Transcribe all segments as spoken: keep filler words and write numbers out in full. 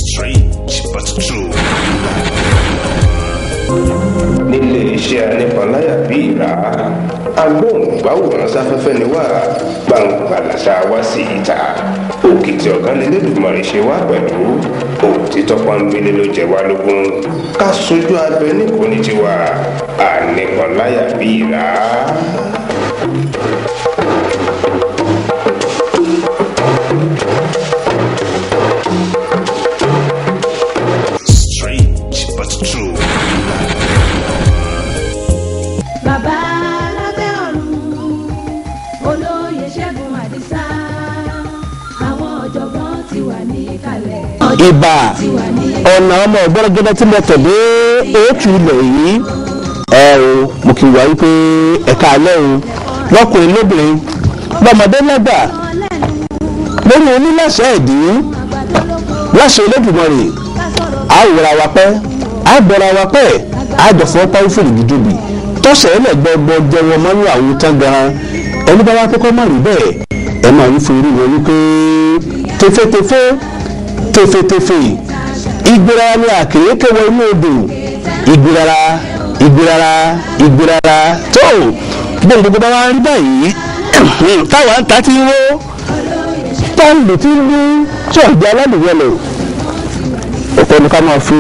Strange but true. Nílé iṣẹ́ anípanláyà bí ìrà agbóhùngbáwòrán sáfẹ́fẹ́ ni wá gbangba làṣà wá sí ìta òkìtì ọ̀gá ni lẹ́dùnmọ̀rì ṣe wá pẹ̀lú òtítọ́ pọ́nbélé ló jẹ wá lógún ká sojú abẹ níkò ní tiwa anípanláyà bí ìrà. Strange but true. Bàbá lábẹ́ ọ̀run olóyè Ṣẹ́gun Àdìsá àwọn ọ̀jọ̀gbọ́n ti wà níkàlẹ̀. Ìbà ọ̀nà ọmọ ọ̀gbọ́nrẹ́gẹ́dẹ́ tí mo tẹ̀lé èétú ilẹ̀ yìí ẹ o mo kì í wá wípé ẹ̀ka alẹ́ o lọ́kùnrin lóbìnrin lọ́mọdé lágbà lórí oníláṣẹ ẹ̀dín láṣẹ Olódùmarè àwòrán wa pẹ́ àbọ̀ra wa pẹ́ àjọfọ́ párífòrì gidigidi tọ́sẹ̀ ẹlẹ́gbẹ́gbọ́ jẹ́wọ́ mọ́nú àwọn tán gan-an ẹni bá wá kọ́kọ́ má rí bẹ́ẹ̀ ẹ máa ń fún irú wọn wípé tefetefe tefetefe ìgbérara ni àkèrèké wọ inú odò ìgbérara ìgbérara ìgbérara tó gbogbo gbogbo bá wá rí báyìí táwa ń ta ti ń wó táǹdù tí ń lú tí ọ̀gbẹ́ aládùúgbò ọ̀pọ̀ ni ká máa fi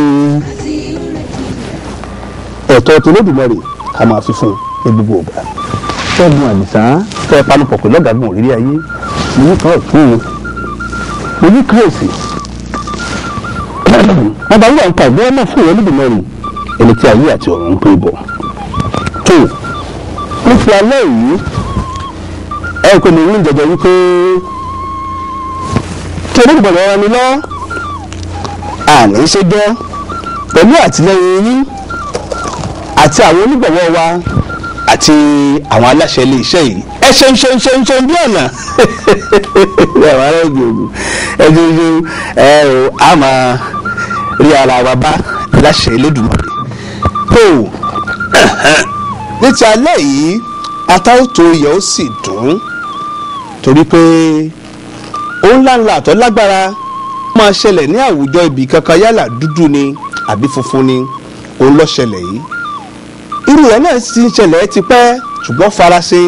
ẹ̀tọ́ tó Olódùmarè ká máa fi fún ní gbogbo ọ̀gá. Ṣẹ́gun Àdìsá fẹ́ panupọ̀ pẹ̀lú ọ̀gágun òrírí ayé mo ní kan ọ̀tún mo ní kírèsì wọn bá wúwà ń pa ìgbéra náà fún Olódùmarè ẹni tí ayé àti ọ̀run ń pè bọ̀. tó ní ti alẹ́ yìí ẹ kò ní orí jẹjẹ wípé kí Olódùmarè ọ̀rọ̀ mi lọ àní ṣe jẹ́ pẹ̀lú àtìlẹ́yìn yín àti àwọn onígbọ̀wọ́ wa àti àwọn aláṣẹ ilé iṣẹ́ yìí ẹ ṣeun ṣeun ṣeun ṣeun bí ọ̀nà àwọn ará ìgbòho ẹ ṣeun ṣeun ẹ o a máa rí ara wa bá láṣẹ Olódùmarè. tó ní ti alẹ́ yìí atáwòtò yẹ ó sì dùn torí pé ó ńlá ńlá àtọ́ lágbára máa ṣẹlẹ̀ ní àwùjọ ibì kankan yálà dúdú ni àbí funfun ni òun ló ṣẹlẹ̀ yìí irú rẹ̀ náà ti ń ṣẹlẹ̀ tipẹ́ ṣùgbọ́n farasin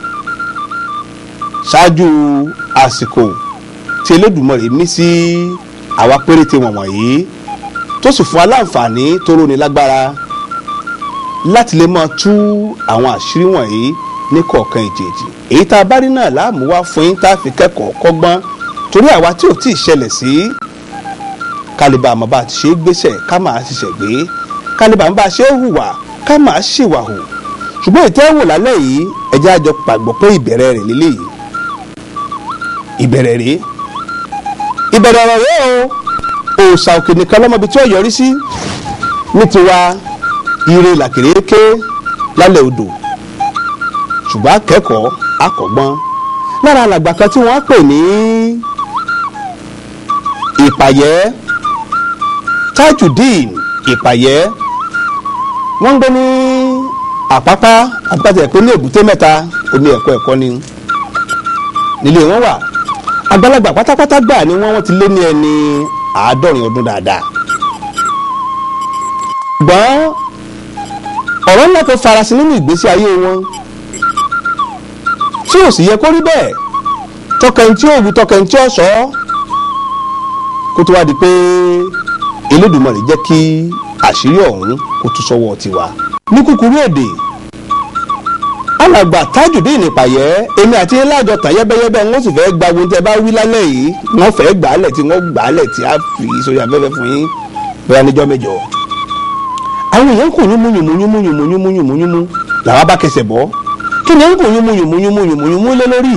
ṣáájú àsìkò tí Olódùmarè mí sí àwa péréte wọ̀nyí tó sì fún aláǹfààní tó róni lágbára láti lè máa tú àwọn àṣírí wọ̀nyí ní kọ̀ọ̀kan ìjèjì èyí tá a bá rí náà láàmú wá fún yín tá a fi kẹ́kọ̀ọ́ kọ́gbọ́n torí àwa tí ò tí ì ṣẹlẹ̀ sí kálíbà àmọ́ bá ti ṣe é gbéṣẹ̀ ká máa ṣiṣẹ́ gbé kálíbà àmọ́ bá ṣe é hùwà ká máa ṣèwà hù ṣùgbọ́n ìtẹ́wò lálẹ́ yìí ẹjẹ́ àjọ pàgbọ́ pé ìbẹ̀rẹ̀ rẹ̀ lélẹ̀ yìí ìbẹ̀rẹ̀ rẹ̀ ìbẹ̀rẹ̀ ọ̀rọ̀ rẹ̀ o òòṣà òkè nìkan lọ́mọbi tí ó yọrí sí ní tiwa ire làkèrèké lálẹ́ odò ṣùgbọ́n akẹ́kọ̀ọ́ akọ̀gbọ́n lára alàgbà kan tí wọ́n pè ní ìpàyẹ́ Tajudeen ìpàyẹ́ wọ́n ń gbé ní àpápá àbúkátà ẹ̀kọ́ ní èbúté mẹ́ta omi ẹ̀kọ́ ẹ̀kọ́ ni nílé wọn wà àgbàlagbà pátápátá gbà ni wọ́n wọ́n ti lé ní ẹni àádọ́rin ọdún dáadáa ṣùgbọ́n ọ̀rọ̀ ńlá kan farasin nínú ìgbésí ayé wọn tí ò sì yẹ kó rí bẹ́ẹ̀ tọkẹntì òwú tọkẹntì ọ̀sọ́ kó tó wá di pé Olódùmarè jẹ́ kí àṣírí ọ̀hún kó tún sọ́wọ́ tiwa. ní kúkúrú èdè alàgbà Tajudeen ìpàyẹ́ èmi àti iláàjọ tàn yẹ́bẹ́yẹ́bẹ́ wọ́n sì fẹ́ gba ohun tí ẹ bá wí lálẹ́ yìí wọ́n fẹ́ gbà á lẹ̀ tí wọ́n gbà á lẹ̀ tí a fi sórí afẹ́fẹ́ fún yín bóyá níjọ́ mẹ́jọ. àwọn èèyàn kò yúnmú yúnmú yúnmú yúnmú yúnmú yúnmú yúnmú làwọn bá kẹsẹ̀ bọ́ kí ni ẹ ń kò yúnmú yúnmú yúnmú yúnmú yúnmú lé lórí.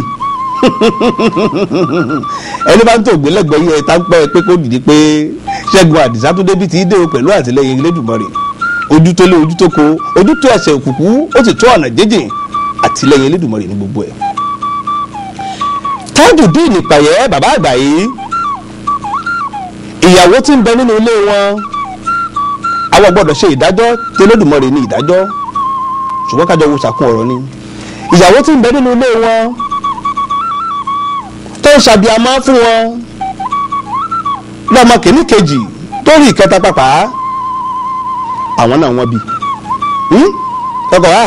ẹni bá ń tó gbélẹ́gbẹ̀ẹ́ yẹ tá ń pẹ́ pé kó dìde pé Ṣẹ́gun Àdìsá tó débi tí í dé o pẹ̀lú àtìlẹ́yìn Olódùmarè ojú tó lé ojú tó ko ojú tó ẹsẹ̀ òkùnkùn ó sì tó ọ̀nà jíjìn àtìlẹ́yìn Olódùmarè ní gbogbo ẹ̀. Tajudeen ìpàyẹ́ bàbá àgbà yìí ìyàwó tí ń bẹ nínú ilé wọn àwọn gbọ́dọ̀ ṣe ìdájọ́ tí Olódùmarè ní ìdájọ́ ṣùgbọ́n kájọ wo sàkún ọ̀rọ̀ ni ìyàwó tí ń bẹ nínú ilé wọn tó ń ṣàbíamọ́ fún wọn lọ́mọ kìíní kejì torí ìkẹta pàpà àwọn náà wọ́n bí kọ́kọ́ wá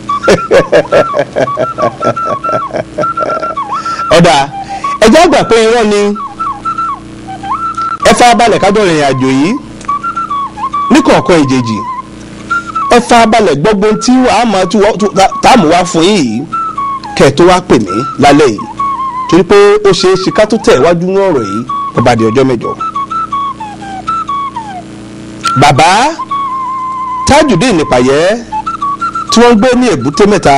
ọ̀dà ẹ̀jẹ̀ àgbà pé irọ́ ni ẹ fà balẹ̀ kájọ ìrìn àjò yìí ní kọ̀ọ̀kan ìjèjì ẹ fà balẹ̀ gbogbo tí wàá máa táàmù wá fún yìí kẹ́ ẹ̀ tó wá pè mí lálẹ́ yìí torí pé ó ṣeé ṣe ká tó tẹ̀ wájú ní ọ̀rọ̀ yìí bàbá di ọjọ́ mẹ́jọ. bàbá Tajudeen Nípàyẹ́ tí wọ́n ń gbé ní Èbúté Mẹ́ta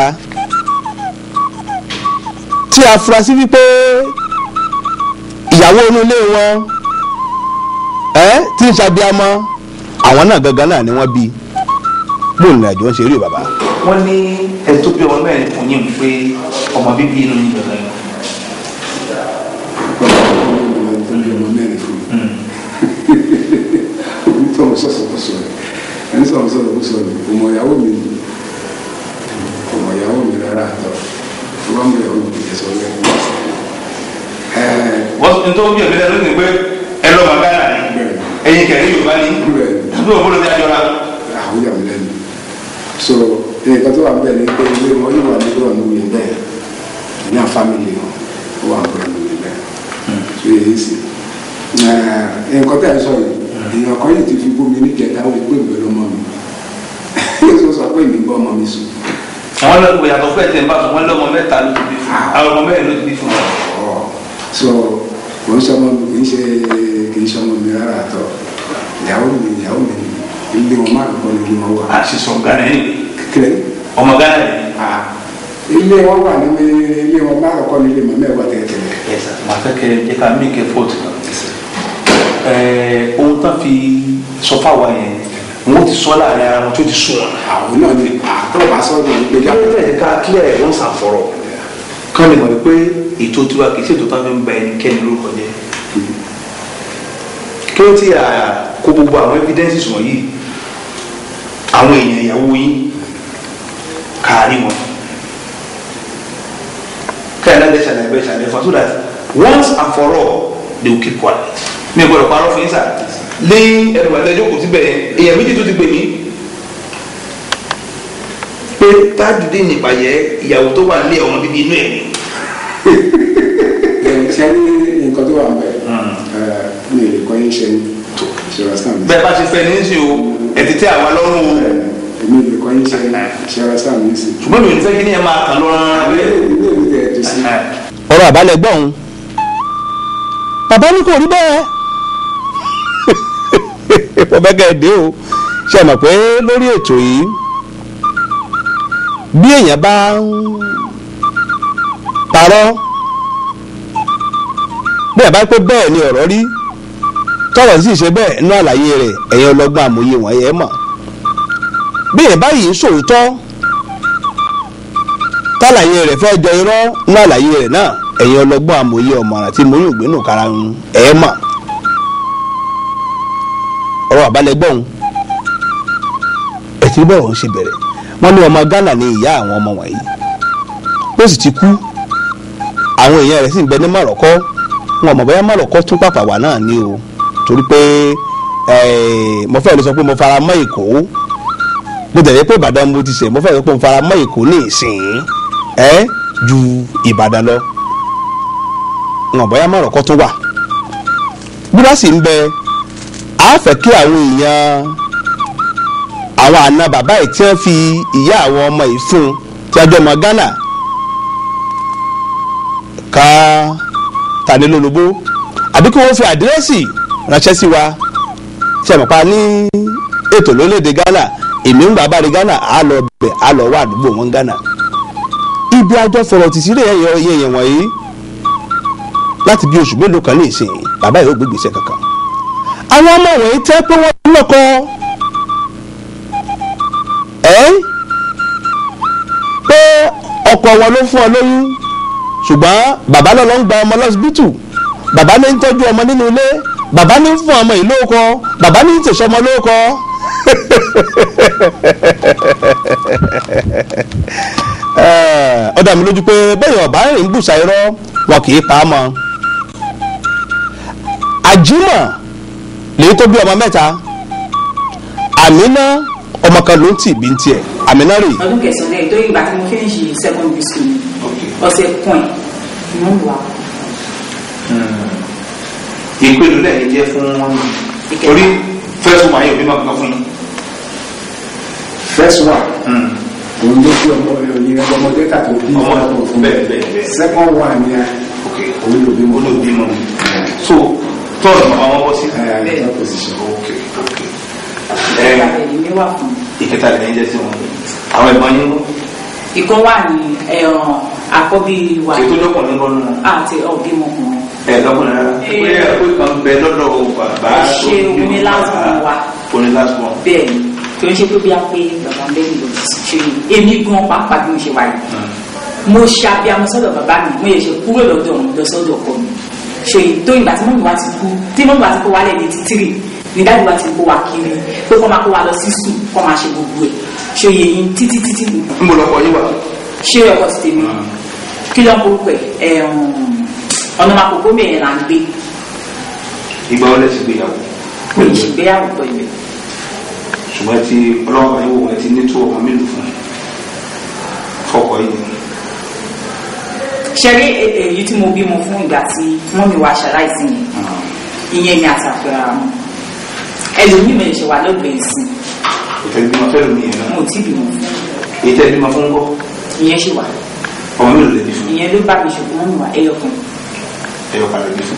tí a fura sí wípé ìyàwó inú ilé wọn ẹ tí ń ṣàbíamọ àwọn náà gangan náà ni wọ́n bí bóun ní àjọ ń ṣe rí bàbá. wọ́n ní ẹ tó bí ọmọ mẹ́rin fún yín pé ọmọ bíbí inú yín gangan ni. ọmọ mẹ́rin fún mi tọ́mọ sọ̀sọ̀ kó sọ̀rọ̀ ẹni sọ̀rọ̀ sọ̀rọ̀ kó sọ̀rọ̀ ọmọ ìyàwó mi ọmọ ìyàwó mi rárá àtọ̀ wọ́n mú ìyàwó mi kẹsọ̀ lẹ́yìn. wọ́n ń tó bí ẹ̀mí lẹ́nu ní pé ẹ lọ́ọ́ máa gánà ni ẹ̀yin kẹ̀rí Yorùbá ni àbúrò bọ́lọ̀ ní àjọra. àwọn ìyàwó lẹ́nu so nǹkan tó wà bẹ́ẹ̀ ni pé ilé wọn yóò wà ní ìwà ní ìwé bẹ́ẹ̀ ní àfámìlì wọn ó wà ní ìwé bẹ́ẹ̀ so èyí sì nǹkan tẹ́ ẹ sọ yìí èèyàn kan yìí ti fi bómi ní kẹta ó gbé ìwé lọ́mọ mi ó sọ pé mi bọ́ ọmọ mi sùn. àwọn ọlọ́gbọ̀n yàtọ̀ fún ẹ̀tẹ̀ ń bá sọ wọ́n lọ́mọ mẹ́ta ló ti bí fún àwọn ọmọ mẹ́rin ló ti bí fún wọn. so kò ń sọmọ mi kì í ṣe kì í sọmọ mi rárá àtọ̀ ìyàwó mi ìyàwó mi ilé wọn má kọ́ ní ilé wọn wà. a sì sọ Ghana yìí kékeré ọmọ Ghana yìí. ilé wọn wà ní ilé wọn má kọ́ ní ilé mọ̀ mẹ́wàá tẹ́tẹ́lẹ̀. ẹ sà máa fẹ́ kẹ́ ẹ ká mí kẹ́ fóòtù kan. ohun tán fi sọ fáwa yẹn wọn ti sọ láàrin ara wọn tó ti sùn wọn. àwọn náà ni àtọ́ bá sọ ní ìgbéga. kí ló dé ká kílẹ̀ ẹ̀ wọ́n sàfọ̀rọ̀ kán lè mọ̀ pé ètò tiwa kì í ṣètò tán fi ń ba ẹnikẹ́ni lórúkọ jẹ́. kí ló ti kó gbogbo àwọn evidences wọ̀nyí àwọn èèyàn ìyàwó yín kárí wọn káyọ̀ náà ṣàlàyé bẹ́ẹ̀ ṣàlàyé fún wa so that once and for all they will keep quiet. mi ò gbọdọ̀ parọ́ fún yín sà lé ẹnu àtẹ́jọ́ kò síbẹ̀ èèyàn méjì tó ti pè mí pé Tajudeen Nípàyẹ́ ìyàwó tó wà nílé ọmọ bíbí inú ẹ̀ ni. ṣe ní nǹkan tó wà ń bẹ̀ mi ò lè kọ́ yín ṣe ní tó ṣe sáà mi. bẹ́ẹ̀ bá ti fẹ́ ní í ṣe o ẹ̀ ti tẹ́ àwa lọ́rùn o. èmi ò lè kọ́ yín ṣe ṣe sáà mi sí. ṣùgbọ́n mi ò ní fẹ́ kí ni ẹ máa kàn lọ́rùn. ọ̀rọ̀ àbálẹ̀ gbọ́n bàbá ní kò rí bẹ́ẹ̀ wọ́n bẹ́ kẹ́ ẹ̀ dé o ṣe mọ̀ pé lórí ètò yìí bí èèyàn bá ń parọ́ bí èèyàn bá pé bẹ́ẹ̀ ni ọ̀rọ̀ rí tọ́rọ̀ sì ṣe bẹ́ẹ̀ nínú àlàyé rẹ̀ ẹ̀yin ọlọ́gbọ́n àmọ̀ye wọ̀nyí ẹ̀ mọ̀ bí èèyàn bá yìí ń sòótọ́ tálàyé rẹ̀ fẹ́ jọ irọ́ nínú àlàyé rẹ̀ náà ẹ̀yin ọlọ́gbọ́n àmọ̀ye ọ̀mọ̀ràn tí mo yóò gbénú kára ń ẹ̀ mọ̀ ọ̀rọ̀ àbálẹ̀gbọ́n ẹ̀tí bọ́ọ̀rọ̀ ń ṣe bẹ̀rẹ̀ wọ́n ní ọmọ Ghana ní ìyá àwọn ọmọ wọ̀nyí ó sì ti kú àwọn èèyàn rẹ̀ sì ń bẹ ní Mọ̀rọ̀kọ́ wọn mọ̀ bóyá Mọ̀rọ̀kọ́ tún pàpà wà náà ní o torí pé mo fẹ́ lè sọ pé mo fara mọ́ Èkó mo tẹ̀lé pé Ìbàdàn mo ti ṣe mo fẹ́ sọ pé mo fara mọ́ Èkó ní ìsìn ẹ́ ju Ìbàdàn lọ wọn bóyá Mọ̀rọ̀kọ́ tún wà bí wọ́n sì ń bẹ a fẹ́ kí àwọn èèyàn àwọn àna bàbá yìí tí wọ́n fi ìyá àwọn ọmọ yìí fún tí a jọ ọmọ Ghana ká tanilólobó àbí kí wọ́n fi àdírẹ́sì ránṣẹ́ sí wa ṣe mọ̀ pa ní ètò lórílẹ̀‐èdè Ghana èmi ń gbà bá rí Ghana á lọ bẹ̀ á lọ wá àdúgbò wọn Ghana ibi àjọ fọ̀rọ̀ tì sílẹ̀ ẹ̀yẹ ẹ̀yẹ wọ̀nyí láti bí oṣù mélòó kan ní ìsìn bàbá yìí ó gbé gbèsè kankan àwọn ọmọ wọ̀nyí tẹ́ pé wọ́n lọ́kọ ẹ́ pé ọkọ wọn ló fún ọ lóyún ṣùgbọ́n bàbá náà ló ń gba ọmọ lọ́sibítù bàbá ní ń tọ́jú ọmọ nínú ilé bàbá ní ń fún ọmọ yìí lóko bàbá ní ń tẹ̀sọ́ ọmọ lóko ó dá mi lójú pé bẹ́ẹ̀ ọ̀bá rìn ń bùsà irọ́ wọn kì í pa á mọ́ àjímọ̀ lèyí tó bí ọmọ mẹ́ta Àmínà ọmọ kan ló ń tì bí ń tiẹ̀ Àmínà rè. ọdún kẹsàn-án ẹ̀ tó ìgbà tí mo finish secondary school ọ̀sẹ̀ kan ẹ̀ ni wọ́n wà. ìpinnu lẹ́yìn jẹ́ fún orí first one yóò bí máa kankan fún yín. first one òun ló fi ọmọ ìròyìn ọmọdé kàtó bí ọmọ fún bẹ́ẹ̀ bẹ́ẹ̀ bẹ́ẹ̀. second one ni òun ló bí òun ló bí mọ́ so tọ́ọ̀nù bàbá wọn bọ́ sí. ẹ̀ position. ok ok. ìkẹta lẹ́yìn mi wà fún. ìkẹta lẹ́yìn jẹ́ sí wọn àwọn ẹ̀gbọ́n yín ló. ìkan wà ní ẹ̀ràn àkọ́bí wa. ṣètò lọ́kùnrin lọ́nu. àti ọ̀bímọkùnrin. ẹ lọ́kùnrin rárá. pé ẹ̀kọ́ ìkan bẹ lọ́dọ̀ bàbá tó ṣe oní lásán wa. oní lásán. bẹ́ẹ̀ ni kí wọ́n ṣe pé bí a pé bàbá bẹ́ẹ̀ ló ṣe èmi gan pàápàá bí mo ṣe wáyé. mo ṣe abiyamọ sọ́dọ̀ bàbá mi mo yẹ ṣe kúrò lọ́dọ̀ òun lọ sọ́dọ̀ ọkọ mi. ṣe tó ìgbà tí mọ́mí wa ti kú tí mọ́mí wa ti kó wálẹ̀ ní títírì ní dájú wa ti kó wa kiri pé kọ́ máa kó wa lọ sí sùn kọ́ máa ṣe gbogbo ẹ̀ ṣe yẹ yín títí títí. ń bọ̀ lọ́kọ̀ yín wà. ṣé ọkọ̀ ti tèmi kí ló ń kó pẹ̀ ọ̀nà máa kókó mẹ́rin là ń gbé. ìgbà wọlé ti gbéyàwó. mi ì ṣègbéyàwó pọ̀ ibẹ̀. ṣùgbọ́n ti ọlọ́wọ́ ayé wo ẹ ti ní tó ọmọ mélòó fún fọkọ yìí. ṣe rí èyí tí mo bímọ fún ìgbà tí wọ́n mi wá aṣáláìsí yẹn ìyẹn ni àtàkùrà mọ́ ẹlòmíì mi ṣe wà lọ́gbẹ̀ẹ́ ìsìn. ìtẹ̀bímọ fẹ́ lómi yẹn náà. mo ti bímọ fún. ìtẹ̀bímọ fún kọ́. ìyẹn ṣì wà. ọmọ mélòó lè bí fún. ìyẹn ló bá mi ṣùgbọ́n wọ́n mi wá ẹyọkan. ẹyọkan lè bí fún.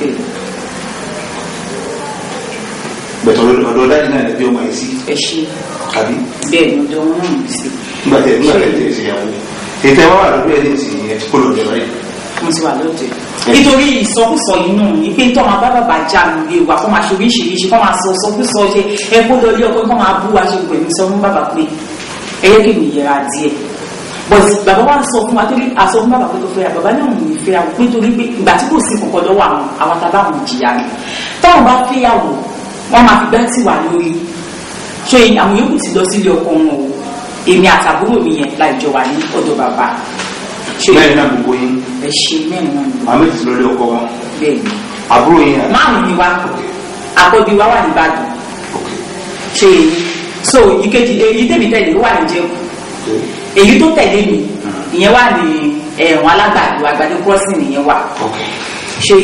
bẹ̀tọ̀ ọ̀dọ̀ dájú náà lè bí ọmọ yìí sí. ẹ ṣe. àbí. bẹ́ẹ̀ ni ọdọ wọn náà mi sí. nígbà tẹ nígbà tẹ tẹ ṣe yàwó ètò ẹ wá wà lórí ẹni tí ẹ ti kó lọ jẹrọ yìí. mo ti wà lóde. nítorí ìsọkúsọ yìí nù ní pé tó máa bá bàbá já mi lè wà kó máa ṣe oríṣiríṣi kó máa sọ sọkúsọ ṣe ẹ kó lọ ilé ọkọ kó máa bú wa ṣe pẹ̀lú sọ fún bàbá pé ẹ yẹ kí mi yẹra díẹ̀. bọ̀dì bàbá wa sọ fún wa torí àsọ fún bàbá pé tó fẹ́ra bàbá náà mú mi fẹ́ra pé torí pé ìgbà tí kò sí kọ̀kọ́ lọ́wọ́ àwọn àwọn tábà wọn jìyà rẹ̀ táwọn bá fẹ́yàwó wọn máa fi bẹ́ẹ̀ tì wà lórí ṣé àwọn yòókù ti lọ sílé ọkọ wọn o èmi àtàbúrò mi yẹn láì jọ wà ní ọ̀dọ̀ bàbá. mẹ́rin náà gbogbo yín. ẹ ṣe mẹ́rin náà gbogbo. àmì ti lọlé ọkọ wọn. bẹ́ẹ̀ni. àbúrò yín. márùn ni wá àkọ́bí wa wà ní Ìbàdàn. ṣe so ìkejì èyí tèmi tẹ̀lé ó wà ní Ìjẹ̀bú. èyí tó tẹ̀lé mi ìyẹn wà ní ẹ̀wọ̀n alágbàdo àgbàdo crossing ìyẹn wà. ṣe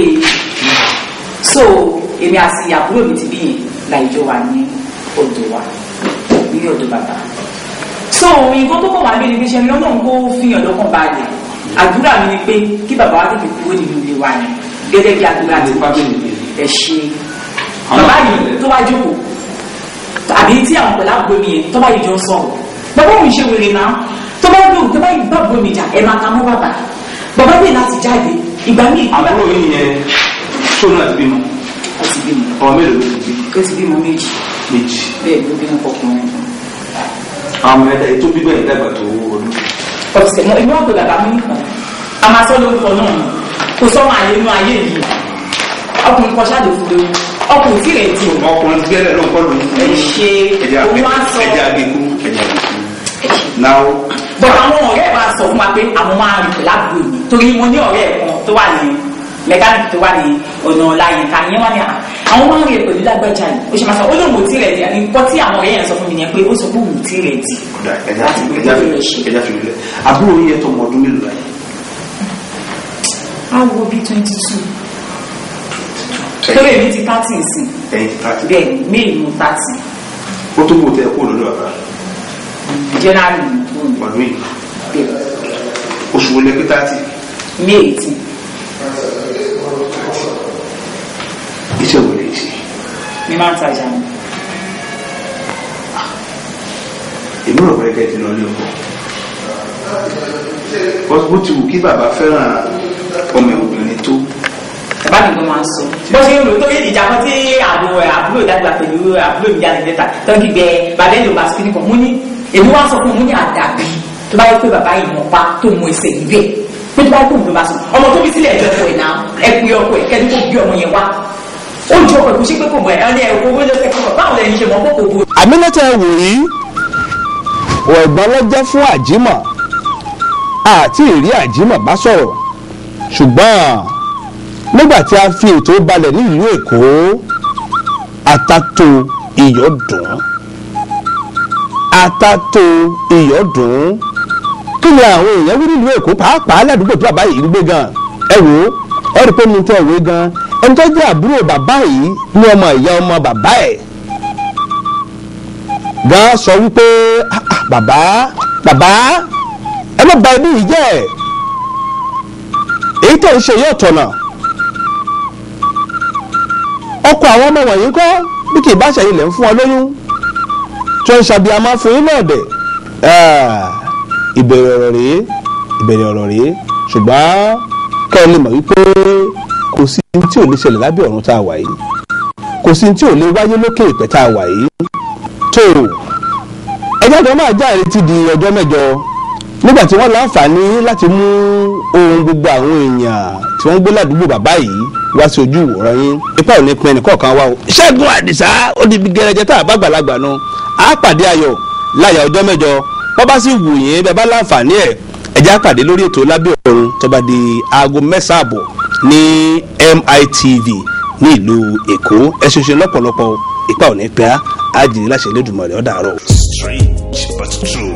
so èmi àti àbúrò mi ti bí yẹn láì jọ wà ní ọ̀dọ̀ wa ní ọ̀dọ̀ bàbá. so nǹkan tó kọ̀ wá bí ni pé ṣe ni ọlọ́run kó fihàn lọ́kàn balẹ̀ àdúrà mi ni pé kí bàbá wa tètè kúrò nínú ilé wa ni gẹ́gẹ́ bí àdúrà ti ẹ̀ ṣe bàbá yìí tó wá jókòó àbí tí àwọn pẹ̀lú àgbo mi yẹn tó bá yìí jọ sọ̀rọ̀ bàbá òun ṣe wèrè náà tó bá yìí tó bá yìí bá àgbo mi jà ẹ̀ máa ta mọ́ bàbá bàbá bẹ́ẹ̀ láti jáde ìgbà míì. àbúrò yìí yẹn tó náà ti bímọ. ó ti bímọ. ọmọ mélòó ló ti bí. ó ti bímọ méjì. méjì. bẹ́ẹ̀ ló bímọ fọkùnrin. àwọn ẹ̀dá ètò bíbẹ̀ yìí dàgbà tó ọdún. ọ̀sẹ̀ mọ inú ọ̀dọ̀ bàbá mi nìkan a máa sọ lórúkọ náà kò sọ́wọ́n àyè inú ayé yìí ọkùnrin kan ṣáàdì fún lóyún ọkùnrin tí rẹ̀ ti. ọkùnrin tí rẹ̀ ló ń kọ́ lóyún. ẹ ṣe owó á sọ. ẹja agbègbè ẹja agbègbè. náà. bọ̀ àwọn ọ̀rẹ́ bá sọ fún wa pé àwọn máa rìn pẹ̀lú àbúrò mi torí mo ní ọ̀rẹ́ kan tó wà ní mẹkáníkì tó wà ní ọ̀nà ọ̀làyìnká yẹn wá ní àwọn máa ń rìn pẹ̀lú lágbájá yìí ó ṣe máa sọ ó lóun ò tí rẹ̀ di nǹkan tí àwọn ọ̀rẹ́ yẹn sọ fún mi yẹn pé ó sọ pé òun ò tí rẹ̀ di. ẹja fi lẹ àbúrò yẹn tó mọ ọdún mélòó láyé. á wo bí twenty two torí èmi ti thirty nsìn bẹ́ẹ̀ ni may mo thirty. ó tó bò tẹ kó lọ́dọ̀ bàbá. january ọdún yìí oṣù wọlé pé thirty. may eighteen. iṣẹ́ wo lè ṣe. mi máa ń tajà mi. èmi rò pé kẹ́kẹ́ lọ lé ọkọ bó ti wù kí bàbá fẹ́ràn ọmọ obìnrin tó. bàbá mi gan máa ń sọ bó ṣe ń lò tó yé ìjà kan tí àbúrò àbúrò ìdàgbà pẹ̀lú àbúrò mi jáde lẹ́ta tó ń kígbe bàbá ẹ̀ ló bá sí nìkan mú ní èmi wá sọ fún un mú ní àdàbí tó bá yẹ pé bàbá yìí mọ̀ pa tó mú ẹsẹ̀ níbẹ̀ pé tó bá yẹ kó òun ló bá sọ ọmọ tó bí sílẹ̀ ẹ̀jọ̀ ọkọ̀ ẹ̀ náà ẹ pé ọkọ̀ ẹ̀ kẹ́ni kó bí ọmọ yẹn wá ó ju ọkọ̀ ìkúṣí pé kò mọ̀ ẹ̀ ẹ̀ owó ló fẹ́ kọ́ báwo lẹ́yìn ṣe mọ̀ kó kò bu. Àmínátà wò yí ọ̀gbọ́n lọ́jọ́ fún Àjímọ̀ àti ìrí Àjímọ̀ bá sọ̀rọ̀ ṣùgbọ́n nígbà tí a fi ètò balẹ̀ nílùú Èkó atato iyọ̀ dùn atato iyọ̀ dùn kí ni àwọn èèyàn wí nílùú Èkó pàápàá ládùúgbò tó bàbá yìí ń gbé gan ẹ wò ó ẹ rí i pé mo tẹ ìwé gan ẹni tó jẹ́ àbúrò bàbá yìí ní ọmọ ìyá ọmọ bàbá ẹ̀ gan sọ wípé bàbá bàbá ẹ má bà ẹbí yìí jẹ́ èyí tó ń ṣe yóò tọ̀nà ọkọ àwọn ọmọ wọ̀nyí kọ́ bí kì í bá ṣẹ̀yìn lẹ̀ ń fún ọ lóyún tó ń ṣàbíamọ fún yín náà dẹ̀ ìbẹ̀rẹ̀ ọ̀rọ̀ rèé ìbẹ̀rẹ̀ ọ̀rọ̀ rèé ṣùgbọ́n kẹ́ ẹ lè mọ̀ wípé kò sí tí ò lè ṣẹlẹ̀ lábẹ́ ọ̀run tá a wà yìí kò sí tí ò lè wáyé lókè ìpẹ́ tá a wà yìí tó ẹjọ́ tó máa já ìrètí di ọjọ́ mẹ́jọ nígbà tí wọ́n láǹfààní láti mú ohun gbogbo àwọn èèyàn tí wọ́n ń gbé ládùúgbò bàbá yìí wá sí ojú ìwòran yín ipa ò ní pin ẹnì kọ̀ọ̀kan wá o. Ṣẹ́gun Àdìsá ó di gẹrẹjẹ tá a bá gbàlagbà nu á pàdé ayọ̀ láyà ọjọ́ mẹ́jọ wọ́n bá sì wù yín bẹ́ẹ̀ bá láǹfààní ẹ̀ ẹ̀já pàdé lórí ètò lábẹ́ ọ̀run tó bá di aago mẹ́sàn-án àbọ̀ ní M I T V ní ìlú Èkó ẹ ṣoṣo lọ́pọ̀lọpọ̀ ipa ò ní pẹ́ á á jìnnì láṣẹ Elédùmarè ó dàárọ̀. Strange but true.